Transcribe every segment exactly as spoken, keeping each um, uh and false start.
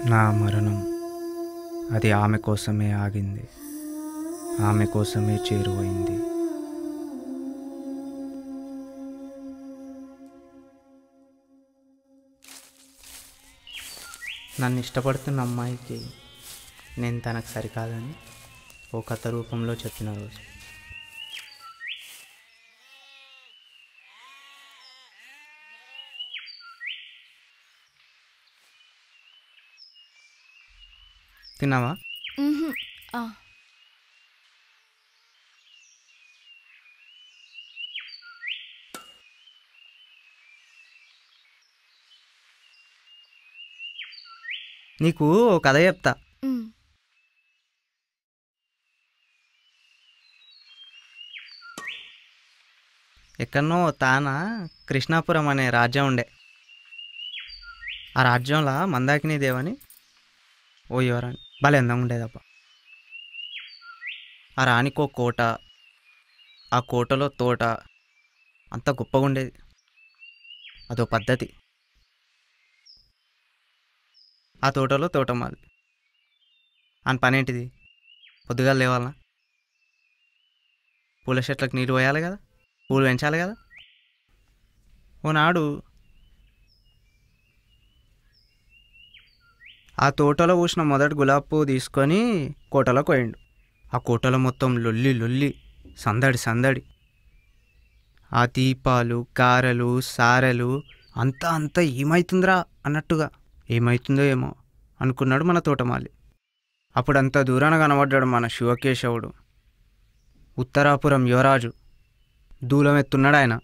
నా మరణం అది ఆమె కోసమే ఆగింది, ఆమె కోసమే చేరువైంది. నన్ను ఇష్టపడుతున్న అమ్మాయికి నేను తనకు సరికాదని ఓ కథ రూపంలో చెప్పిన రోజు. తిన్నావా? నీకు ఓ కథ చెప్తా. ఎక్కడనో తాన కృష్ణాపురం అనే రాజ్యం ఉండే. ఆ రాజ్యంలో మందాకిని దేవని ఓ యువరాణి భలే అందంగా ఉండేదప్ప. ఆ రాణికో కోట, ఆ కోటలో తోట, అంత గొప్పగా ఉండేది. అదో పద్ధతి. ఆ తోటలో తోటమాలి అని పనేంటిది? పొద్దుగా లేవాలనా, పూల చెట్లకు నీళ్ళు పోయాలి కదా, పూలు పెంచాలి కదా. ఓనాడు ఆ తోటలో పూసిన మొదటి గులాబీ పువ్వు తీసుకొని కోటలో పోయిండు. ఆ కోటలో మొత్తం లొల్లి లొల్లి, సందడి సందడి. ఆ దీపాలు, కారలు, సారెలు అంతా అంతా ఏమవుతుందిరా అన్నట్టుగా. ఏమవుతుందో ఏమో అనుకున్నాడు మన తోటమాలి. అప్పుడంతా దూరాన కనబడ్డాడు మన శివకేశవుడు, ఉత్తరాపురం యువరాజు. దూలం ఎత్తున్నాడు ఆయన.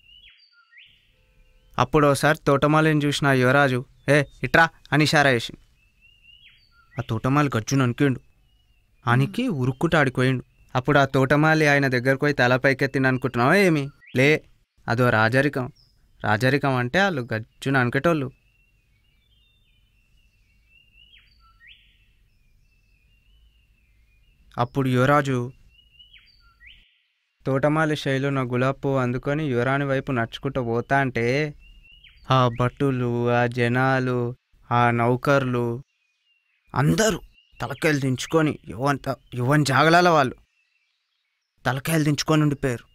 అప్పుడు ఒకసారి తోటమాలిని చూసిన యువరాజు ఏ ఇట్రా అని ఇషారా వేసి ఆ తోటమాలి గజ్జును అనికిండు. ఆనికి ఉరుక్కుంటూ ఆడిపోయిండు. అప్పుడు ఆ తోటమాలి ఆయన దగ్గరకు పోయి తల పైకెత్తిండు అనుకుంటున్నావా ఏమి? లే, అదో రాజరికం. రాజరికం అంటే వాళ్ళు గజ్జును అనుకేటోళ్ళు. అప్పుడు యువరాజు తోటమాలి శైలిలో నా గులాబీ పువ్వు అందుకొని యువరాణి వైపు నడుచుకుంటూ పోతా అంటే ఆ భటులు, ఆ జనాలు, ఆ నౌకర్లు అందరూ తలకాయలు దించుకొని యువంత యువన్ జాగలాల వాళ్ళు తలకాయలు దించుకొని ఉండిపోయారు.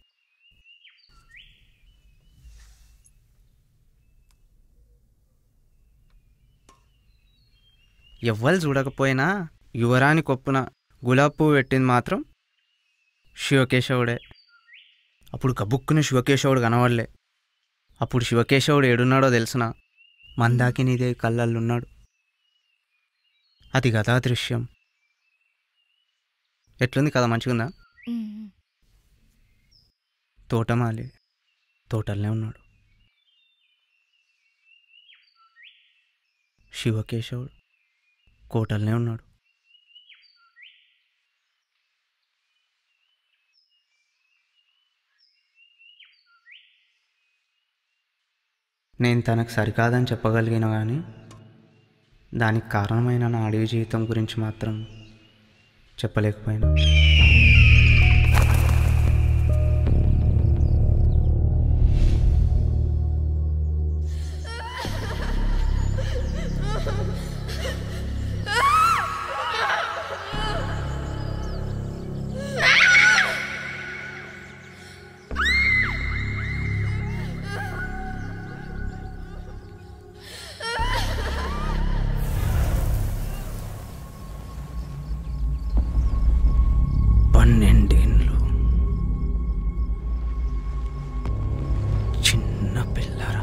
ఎవ్వరు చూడకపోయినా యువరాణి కొప్పున గులాబీ పువ్వు పెట్టింది మాత్రం శివకేశవుడే. అప్పుడు కబుక్కుని శివకేశవుడు కనవడలే. అప్పుడు శివకేశవుడు ఏడున్నాడో తెలిసిన మందాకినీదే కళ్ళల్లున్నాడు. అది గదా దృశ్యం. ఎట్లుంది కదా, మంచిగుందా? తోటమాలి తోటల్నే ఉన్నాడు, శివకేశవుడు కోటల్నే ఉన్నాడు. నేను తనకు సరికాదని చెప్పగలిగిన కానీ దానికి కారణమైన నా అడవి జీవితం గురించి మాత్రం చెప్పలేకపోయినా. పన్నెండేళ్ళు చిన్న పిల్లరా.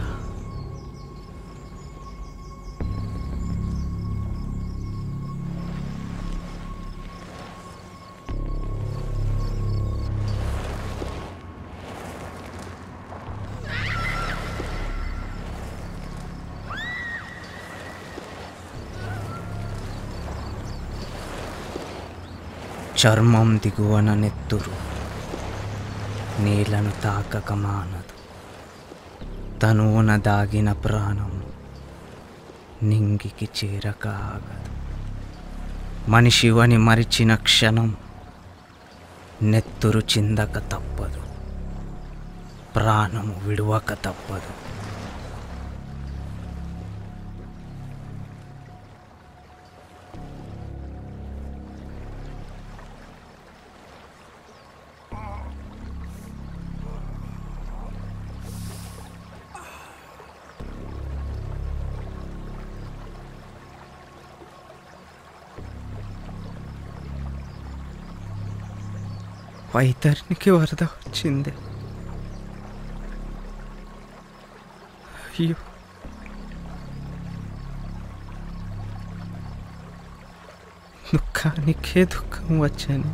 చర్మం దిగువన నెత్తురు నేలను తాకక మానదు, తనువున దాగిన ప్రాణం నింగికి చేరక ఆగదు. మనిషివని మరిచిన క్షణం నెత్తురు చిందక తప్పదు, ప్రాణము విడువక తప్పదు. వైతరినికి వరద వచ్చింది. అయ్యో, దుఃఖానికే దుఃఖం వచ్చాను.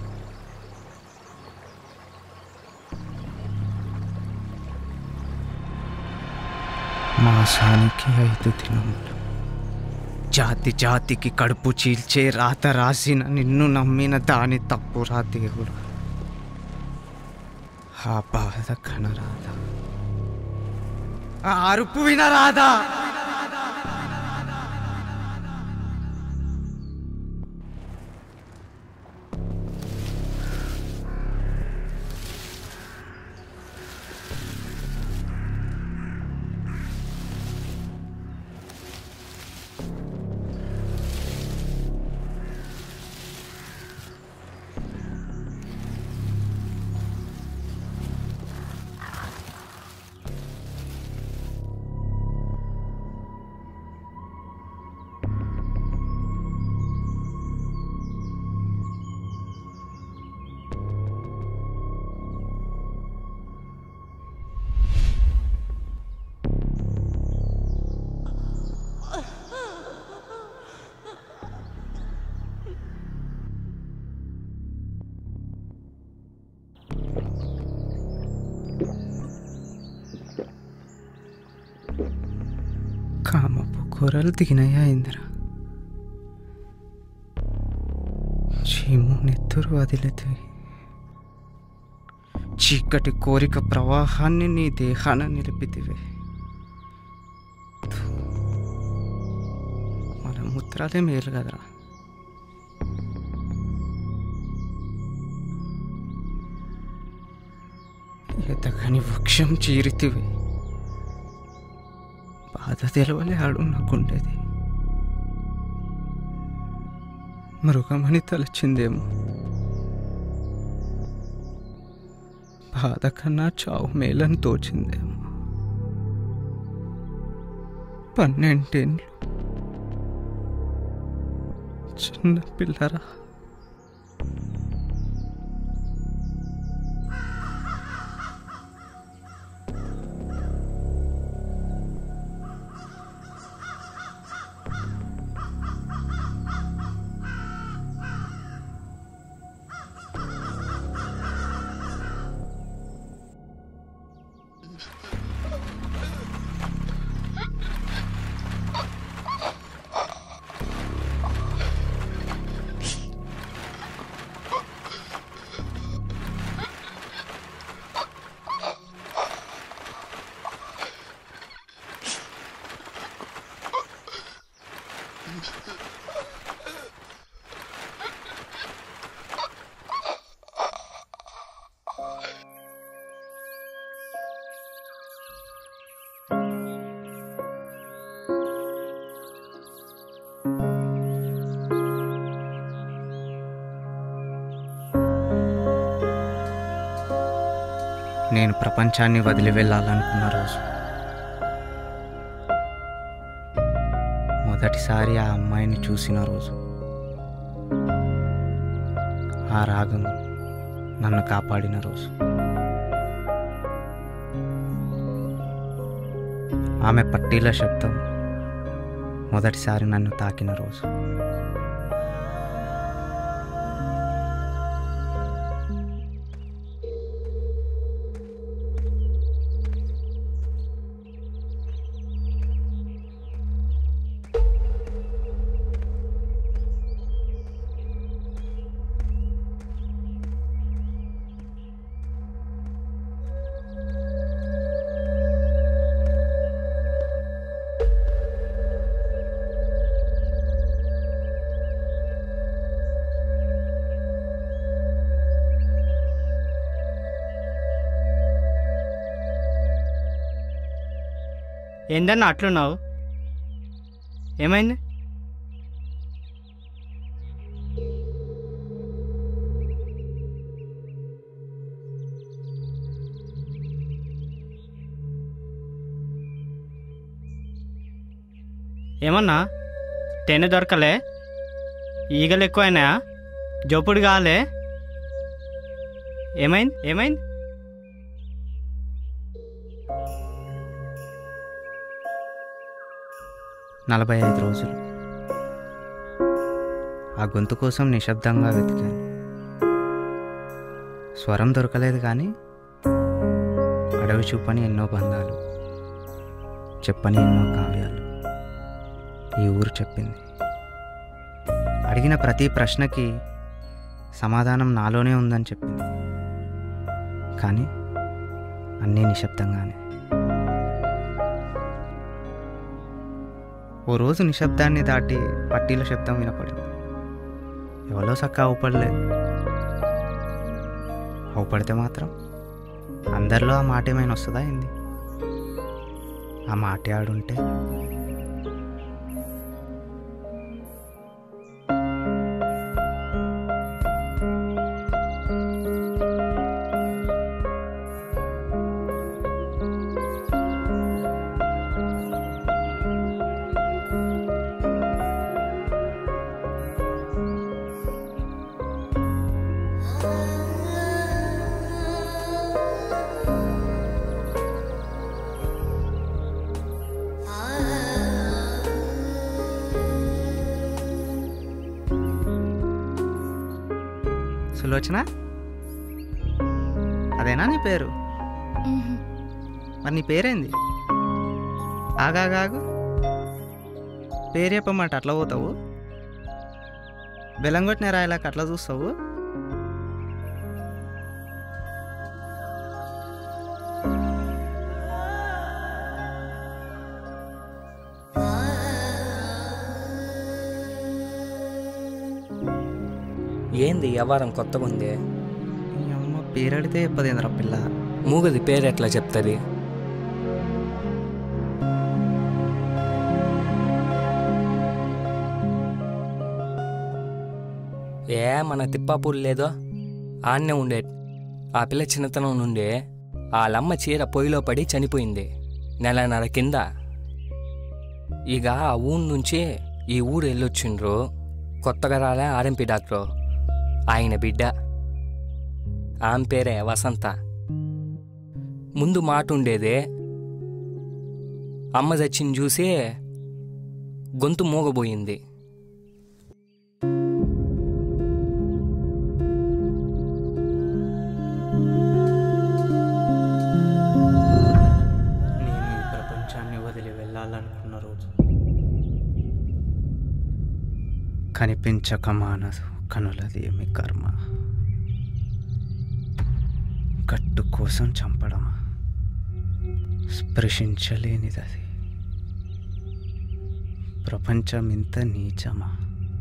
మాసానికి ఐదు దినములు జాతి జాతికి కడుపు చీల్చే రాత రాసిన నిన్ను నమ్మిన దాని తప్పురా దేవుడు. ఆ బాధ కనరాదా, ఆ అరుపు వినరాదా? కామపు కూరలు దిగినాయా ఇందిరా? చీము నెత్తురు వదిలితే చీకటి కోరిక ప్రవాహాన్ని నీ దేహాన నిలిపితివే. మన మూత్రాలే మేలు కదరా. ఎతకని వృక్షం చీరితివే. బాధ తెలవలే ఆడు నాకుండేది. మృగమని తలచిందేమో. బాధ కన్నా చావు మేలని తోచిందేమో. పన్నెండేళ్ళు చిన్న పిల్లరా. నేను ప్రపంచాన్ని వదిలి వెళ్ళాలనుకున్న రోజు, మొదటిసారి ఆ అమ్మాయిని చూసిన రోజు, ఆ రాగం నన్ను కాపాడిన రోజు, ఆమె పట్టీల శబ్దం మొదటిసారి నన్ను తాకిన రోజు. ఏందన్నా అట్లున్నావు? ఏమైంది? ఏమన్నా తేనె దొరకలే? ఈగలు ఎక్కువైనాయా? జోపుడు కాలే? ఏమైంది ఏమైంది నలభై ఐదు రోజులు ఆ గొంతు కోసం నిశ్శబ్దంగా వెతికాను. స్వరం దొరకలేదు, కానీ అడవి చూపని ఎన్నో బంధాలు, చెప్పని ఎన్నో కావ్యాలు ఈ ఊరు చెప్పింది. అడిగిన ప్రతి ప్రశ్నకి సమాధానం నాలోనే ఉందని చెప్పింది, కానీ అన్నీ నిశ్శబ్దంగానే. ఓ రోజు నిశ్శబ్దాన్ని దాటి పట్టీల శబ్దం వినపడింది. ఎవరో సక్క అవుపడలేదు. అవుపడితే మాత్రం అందరిలో ఆ మాట ఏమైనా వస్తుందా ఏంది? ఆ మాట ఆడుంటే సులోచన, అదేనా నీ పేరు? మరి నీ పేరేంది? ఆగాగాగు, పేరు చెప్పమాట అట్లా పోతావు? బెల్లంగొట్టిన రాయలాక అట్లా చూస్తావు? ఏంది వ్యవహారం కొత్తగా ఉంది? అమ్మ పేరు అడితే చెప్పదేంద్రా పిల్ల. మూగది పేరు ఎట్లా చెప్తుంది? ఏ మన తిప్పాపూర్ లేదో ఆన్నే ఉండే. ఆ పిల్ల చిన్నతనం నుండే వాళ్ళమ్మ చీర పొయ్యిలో పడి చనిపోయింది నెలన్నర కింద. ఇక ఆ ఊరు నుంచి ఈ ఊరు వెళ్ళొచ్చిండ్రు కొత్తగా రాలే ఆర్ఎంపీ డాక్టరు, ఆయన బిడ్డ. ఆమె పేరే వసంత. ముందు మాట ఉండేదే, అమ్మ చచ్చింది చూసి గొంతు మూగబోయింది. నేను ఈ ప్రపంచాన్ని వదిలి వెళ్ళాలనుకున్న రోజు కనిపించక మానదు కనులది ఏమి కర్మ. కట్టు కోసం చంపడమా, స్పృశించలేనిదది. ప్రపంచం ఇంత నీచమా,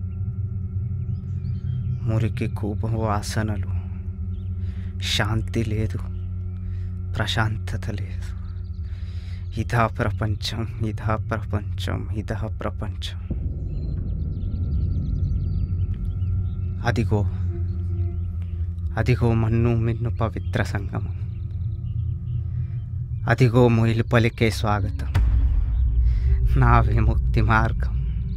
మురికి కూప వాసనలు, శాంతి లేదు, ప్రశాంతత లేదు. ఇదా ప్రపంచం, ఇదా ప్రపంచం, ఇదా ప్రపంచం. అదిగో అదిగో మన్ను మిన్ను పవిత్ర సంగమం. అదిగో మొయిలు పలికే స్వాగతం, నా విముక్తి మార్గం.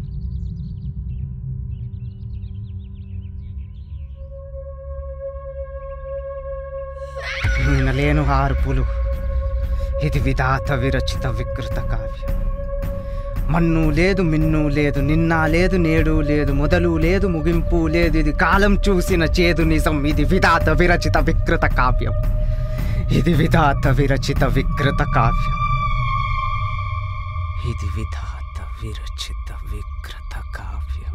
వినలేను ఆర్పులు, ఇది విధాత విరచిత వికృత కావ్యం. మన్ను లేదు, మిన్ను లేదు, నిన్న లేదు, నేడు లేదు, మొదలు లేదు, ముగింపు లేదు. ఇది కాలం చూసిన చేదు నిజం. ఇది విధాత విరచిత వికృత కావ్యం. ఇది విధాత విరచిత వికృత కావ్యం. ఇది విధాత విరచిత వికృత కావ్యం.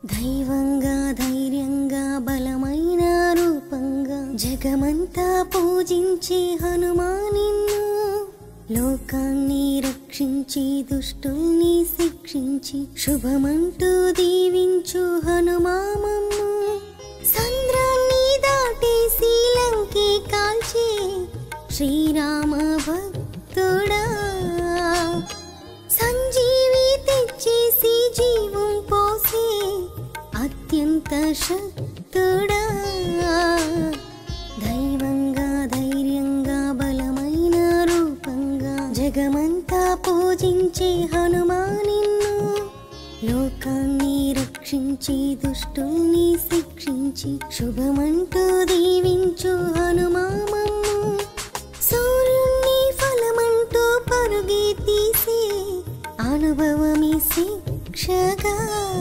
దైవంగా ధైర్యంగా బలమైన రూపంగా జగమంతా పూజించే హనుమా నిన్ను, లోకాన్ని రక్షించి దుష్టుల్ని శిక్షించి శుభమంటూ దీవించు హనుమా మమ్ము. సంద్రాన్ని దాటేసి లంకే కాల్చే శ్రీరామ భక్తుడా, సంజీవి తెచ్చేసి జీవం పోసే అత్యంత శక్తుడా, దైవంగా ధైర్యంగా బలమైన రూపంగా జగమంతా పూజించే హనుమా నిన్ను, లోకాన్ని రక్షించి దుష్టుల్ని శిక్షించి శుభమంటూ దీవించు హనుమా మమ్ము. సూర్యుణ్ణి ఫలమంటూ పరుగే తీసే అనుభవమి శిక్షగా,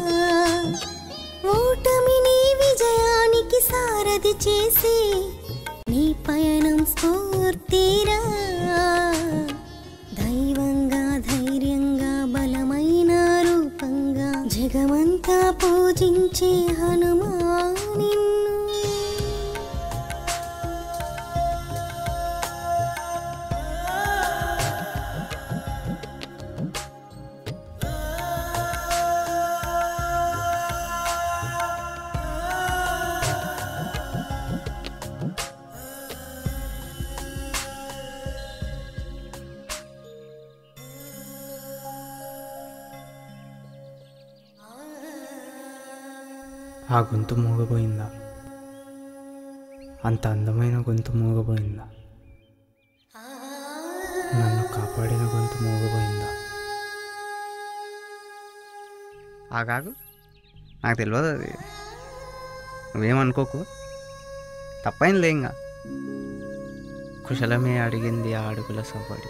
ఓటమిని విజయానికి సారథి చేసే నీ పయనం స్ఫూర్తిరా, దైవంగా ధైర్యంగా బలమైన రూపంగా జగమంతా పూజించే హనుమా నిన్ను. ఆ గొంతు మూగపోయిందా? అంత అందమైన గొంతు మూగపోయిందా? నన్ను కాపాడిన గొంతు మూగపోయిందా? ఆగాగు, నాకు తెలియదు అది. నువ్వేమనుకోకు, తప్పైందిలే. ఇంకా కుశలమే అడిగింది ఆ అడుగుల సవ్వడి.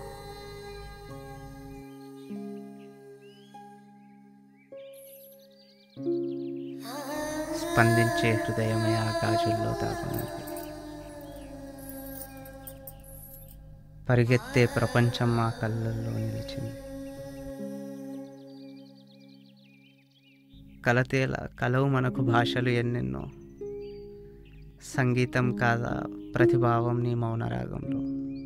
స్పందించే హృదయమే ఆ గాజుల్లో దాగున్నది. పరిగెత్తే ప్రపంచం మా కళ్ళల్లో నిలిచింది. కలతేల కలవు మనకు భాషలు ఎన్నెన్నో, సంగీతం కాదా ప్రతిభావం నీ మౌనరాగంలో.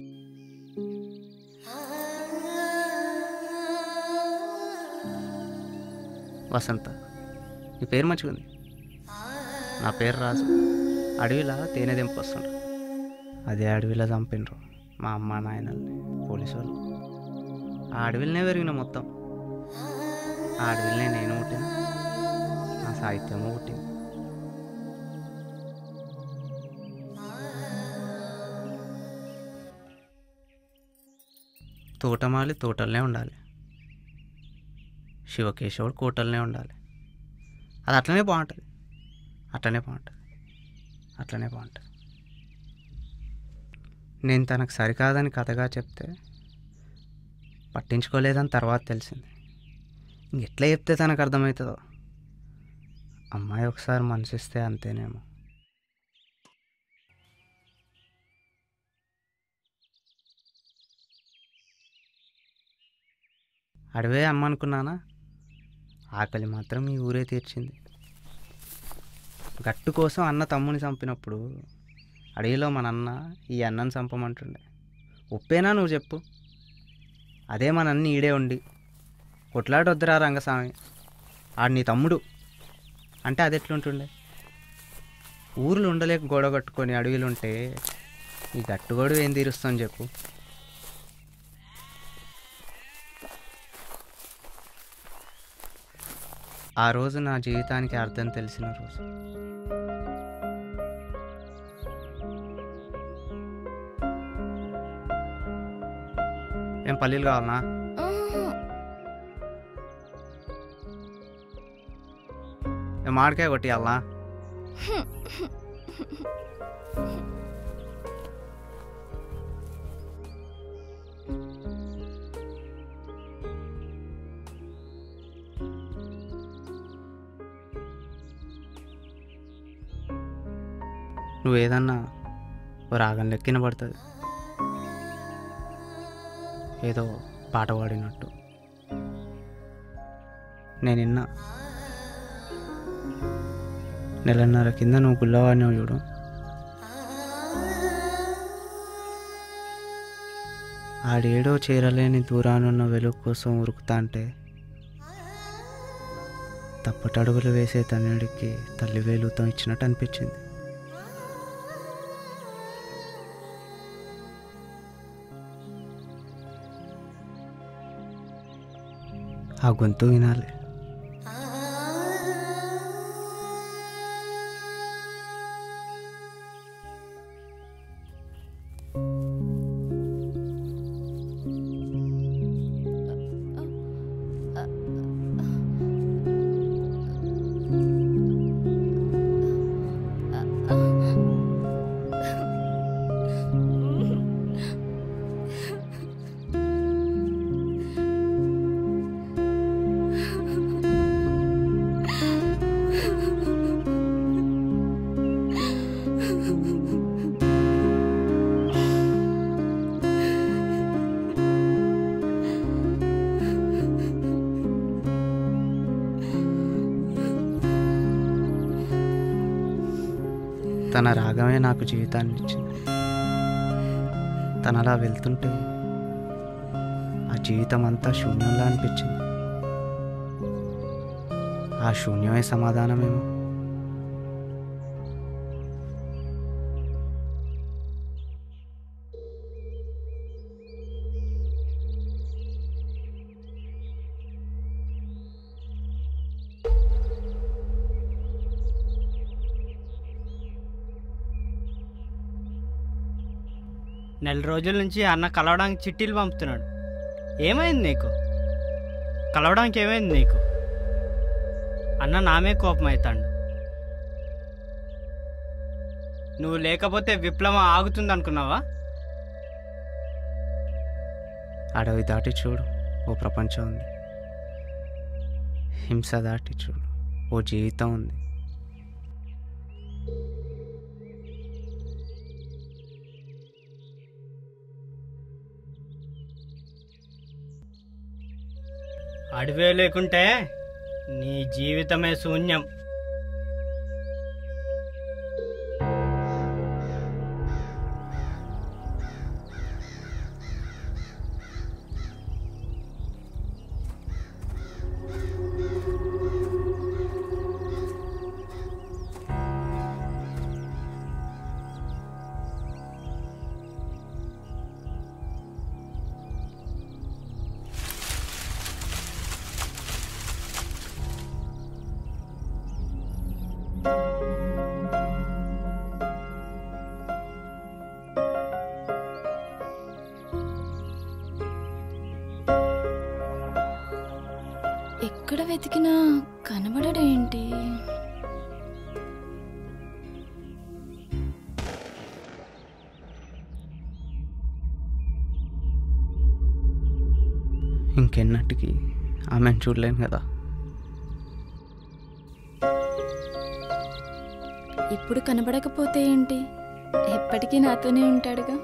వసంత, నీ పేరు మంచిగుంది. నా పేరు రాజు. అడవిలో తేనె దింపొస్తుండ్రు, అదే అడవిలో చంపిండ్రు మా అమ్మ నాయనల్ని పోలీసు వాళ్ళు. ఆ అడవిలోనే పెరిగిన మొత్తం. ఆ అడవిలోనే నేను పుట్టిన, నా సాహిత్యము పుట్టింది. తోటమాలి తోటలనే ఉండాలి, శివకేశవుడు కోటలనే ఉండాలి. అది అట్లనే బాగుంటుంది, అట్లనే బాగుంటుంది, అట్లనే బాగుంటుంది. నేను తనకు సరికాదని కథగా చెప్తే పట్టించుకోలేదని తర్వాత తెలిసింది. ఇంకెట్లా చెప్తే తనకు అర్థమవుతుందో. అమ్మాయి ఒకసారి మనసిస్తే అంతేనేమో. అడవే అమ్మ అనుకున్నానా, ఆకలి మాత్రం ఈ ఊరే తీర్చింది. గట్టు కోసం అన్న తమ్ముని చంపినప్పుడు అడవిలో మన అన్న ఈ అన్నను చంపమంటుండే. ఒప్పేనా నువ్వు చెప్పు? అదే మన అన్ని ఈడే ఉండి కొట్లాడొద్దురా రంగస్వామి, ఆడు నీ తమ్ముడు అంటే అది ఎట్లుంటుండే? ఊర్లు ఉండలేక గొడవ కట్టుకొని అడవిలుంటే ఈ గట్టు గొడవ ఏం తీరుస్తాను చెప్పు? ఆ రోజు నా జీవితానికి అర్థం తెలిసిన రోజు. ఏం పల్లీలు కావాలనా? ఏం మామిడికాయ కొట్టియాలనా? నువ్వు ఏదన్నా ఓ రాగం లెక్కిన పడుతుంది, ఏదో పాట పాడినట్టు. నేను విన్నా నెలన్నర కింద నువ్వు గుల్లవాడిని చూడు. ఆడేడో చేరలేని దూరానున్న వెలుగు కోసం ఉరుకుతా అంటే తప్పటడుగులు వేసే తన్నుడికి తల్లి వేలుతో ఇచ్చినట్టు అనిపించింది. ఆ గొంతు వినాలి. తన రాగమే నాకు జీవితాన్ని ఇచ్చింది. తనలా వెళ్తుంటే ఆ జీవితం అంతా శూన్యంలా అనిపించింది. ఆ శూన్యమే సమాధానమేమో. నెల రోజుల నుంచి అన్న కలవడానికి చిట్టీలు పంపుతున్నాడు. ఏమైంది నీకు? కలవడానికి ఏమైంది నీకు? అన్న నామే కోపం అవుతాడు. నువ్వు లేకపోతే విప్లవం ఆగుతుంది అనుకున్నావా? అడవి దాటి చూడు, ఓ ప్రపంచం ఉంది. హింస దాటి చూడు, ఓ జీవితం ఉంది. అడవే లేకుంటే నీ జీవితమే శూన్యం. ఎక్కడ వెతికినా కనబడడేంటి? ఇంకెన్నటికి ఆమెను చూడలేను కదా. ఇప్పుడు కనబడకపోతే ఏంటి, ఎప్పటికీ నాతోనే ఉంటాడుగా.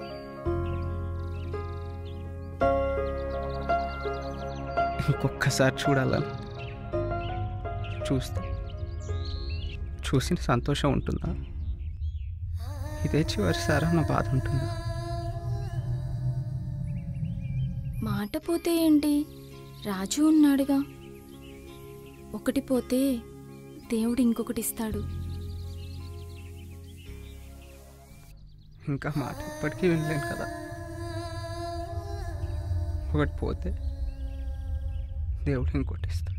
ఇంకొక్కసారి చూడాలని చూస్తే చూసిన సంతోషం ఉంటుందా? ఇదే చివరిసారి నా బాధ ఉంటుందా? మాట పోతే ఏంటి, రాజు ఉన్నాడుగా. ఒకటి పోతే దేవుడు ఇంకొకటి ఇస్తాడు. ఇంకా మాట ఇప్పటికీ వినలేను కదా. ఒకటి పోతే దేవుడు ఇంకోటి ఇస్తాడు.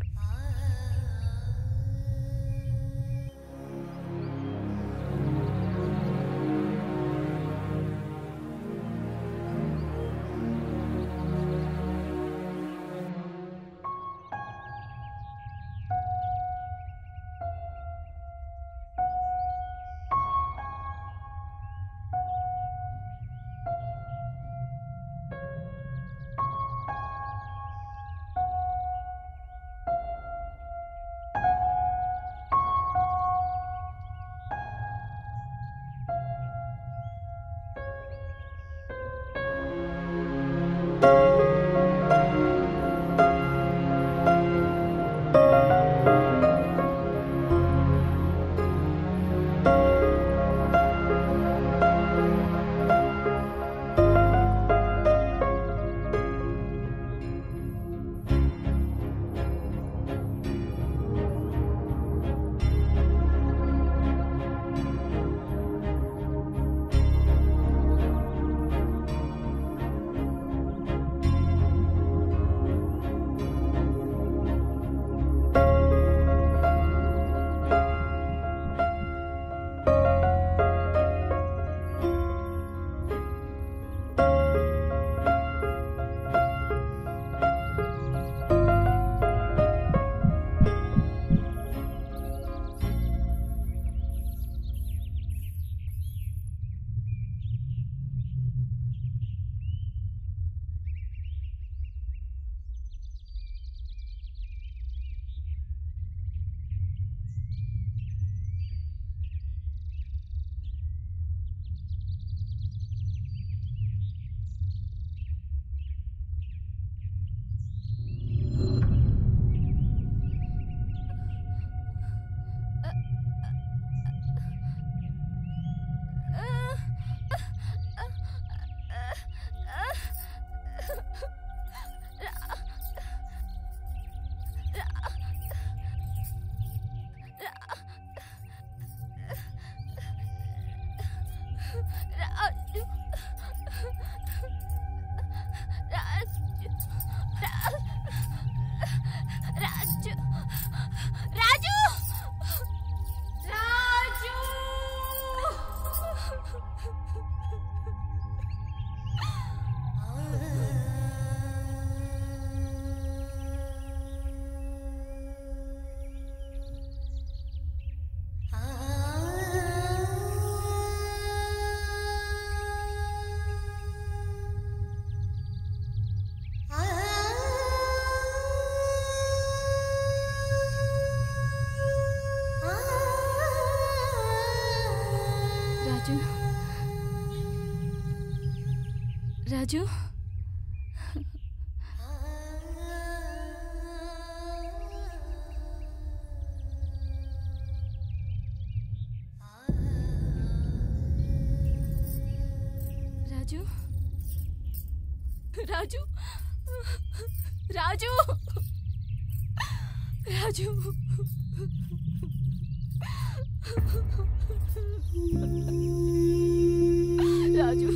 రాజు రాజు రాజు రాజు రాజు రాజు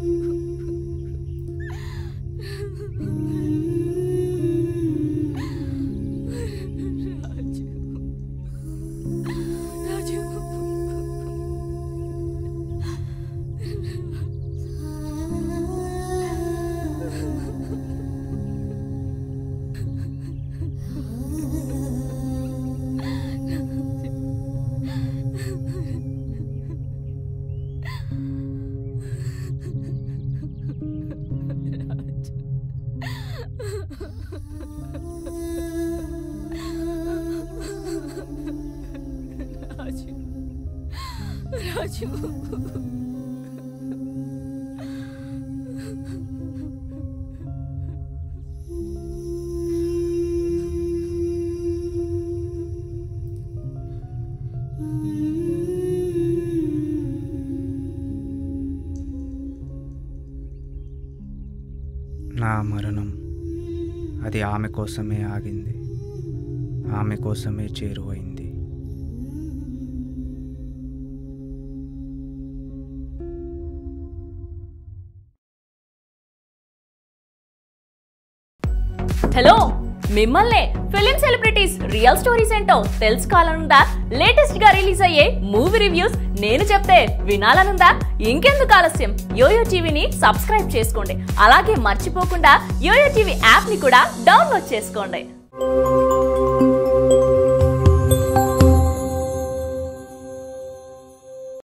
రాజు నా మరణం అది ఆమె కోసమే ఆగింది, ఆమె కోసమే చేరువైంది. హలో, మిమ్మల్నే ఫిలిం సెలబ్రిటీస్ రియల్ స్టోరీస్ ఏంటో తెలుసుకోవాలనుందా? లేటెస్ట్ గా రిలీజ్ అయ్యే మూవీ రివ్యూస్ నేను చెప్తే వినాలనుందా? ఇంకెందుకు ఆలస్యం, యోయో టీవీని సబ్స్క్రైబ్ చేసుకోండి. అలాగే మర్చిపోకుండా యోయో టీవీ యాప్ ని కూడా డౌన్లోడ్ చేసుకోండి.